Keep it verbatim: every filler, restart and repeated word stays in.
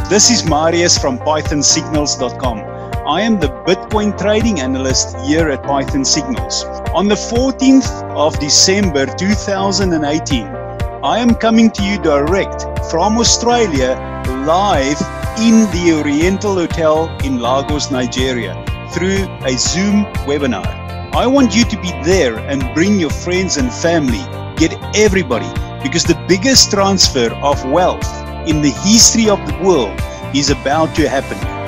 This is Marius from Python Signals dot com. I am the Bitcoin trading analyst here at Python Signals. On the fourteenth of December two thousand eighteen, I am coming to you direct from Australia, live in the Oriental Hotel in Lagos, Nigeria, through a Zoom webinar. I want you to be there and bring your friends and family. Get everybody, because the biggest transfer of wealth in the history of the world is about to happen.